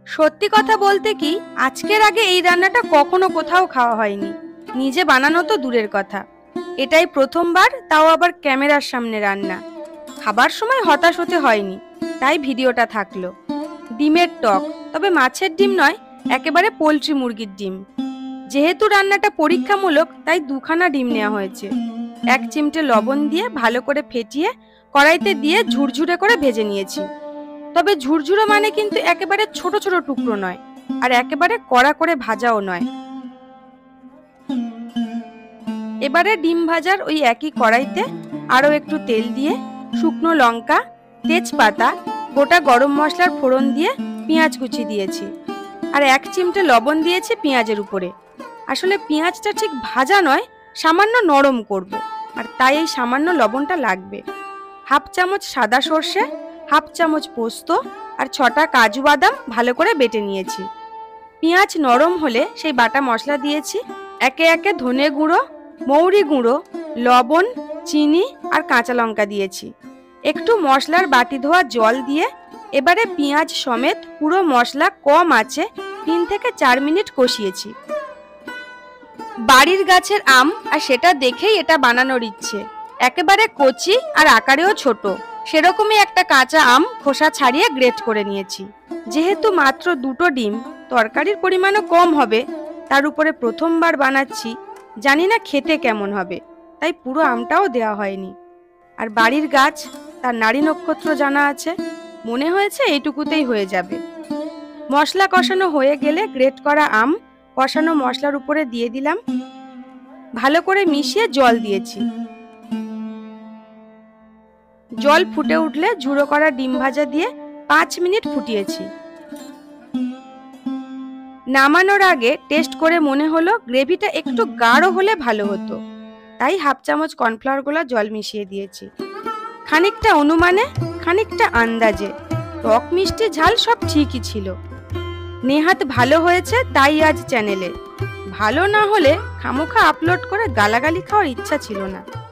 সত্যি কথা বলতে কি, আজকের আগে এই রান্নাটা কখনো কোথাও খাওয়া হয়নি। নিজে বানানো তো দূরের কথা, এটাই প্রথমবার, তাও আবার ক্যামেরার সামনে রান্না। খাবার সময় হতাশ হতে হয়নি, তাই ভিডিওটা থাকলো। ডিমের টক, তবে মাছের ডিম নয়, একেবারে পোলট্রি মুরগির ডিম। যেহেতু রান্নাটা পরীক্ষামূলক, তাই দুখানা ডিম নেওয়া হয়েছে। 1 চিমটে লবণ দিয়ে ভালো করে ফেটিয়ে কড়াইতে দিয়ে ঝুরঝুরে করে ভেজে নিয়েছি। তবে ঝুরঝুরে মানে কিন্তু একেবারে ছোট ছোট টুকরো নয়, আর একেবারে কড়া করে ভাজাও নয়। এবারে ডিম ভাজার ওই একই কড়াইতে আরও একটু তেল দিয়ে শুকনো লঙ্কা, তেজপাতা, গোটা গরম মশলার ফোড়ন দিয়ে পেঁয়াজ কুচি দিয়েছি। আর 1 চিমটে লবণ দিয়েছি পেঁয়াজের উপরে। আসলে পেঁয়াজটা ঠিক ভাজা নয়, সামান্য নরম করব, আর তাই এই সামান্য লবণটা লাগবে। 1/2 চামচ সাদা সর্ষে, 1/2 চামচ পোস্ত আর 6টা কাজু বাদাম ভালো করে বেটে নিয়েছি। পেঁয়াজ নরম হলে সেই বাটা মশলা দিয়েছি। একে একে ধনে গুঁড়ো, মৌরি গুঁড়ো, লবণ, চিনি আর কাঁচা লঙ্কা দিয়েছি। একটু মশলার বাটি ধোয়া জল দিয়ে এবারে পেঁয়াজ সমেত পুরো মশলা কম আঁচে 3 থেকে 4 মিনিট কষিয়েছি। বাড়ির গাছের আম, আর সেটা দেখেই এটা বানানোর ইচ্ছে। একেবারে কচি আর আকারেও ছোট, সেরকমই একটা কাঁচা আম খোসা ছাড়িয়ে গ্রেট করে নিয়েছি। যেহেতু মাত্র 2টো ডিম, তরকারির পরিমাণও কম হবে, তার উপরে প্রথমবার বানাচ্ছি, জানি না খেতে কেমন হবে, তাই পুরো আমটাও দেওয়া হয়নি। আর বাড়ির গাছ, তার নারী নক্ষত্র জানা আছে, মনে হয়েছে এইটুকুতেই হয়ে যাবে। মশলা কষানো হয়ে গেলে গ্রেট করা আম কষানো মশলার উপরে দিয়ে দিলাম। ভালো করে মিশিয়ে জল দিয়েছি। জল ফুটে উঠলে ঝুড়ো করা ডিম ভাজা দিয়ে 5 মিনিট ফুটিয়েছি। নামানোর আগে টেস্ট করে মনে হলো গ্রেভিটা একটু গাঢ় হলে ভালো হতো, তাই 1/2 চামচ কর্নফ্লাওয়ার গোলা জল মিশিয়ে দিয়েছি। খানিকটা অনুমানে, খানিকটা আন্দাজে, টক মিষ্টি ঝাল সব ঠিকই ছিল। নেহাত ভালো হয়েছে তাই আজ চ্যানেলে, ভালো না হলে খামোখা আপলোড করে গালাগালি খাওয়ার ইচ্ছা ছিল না।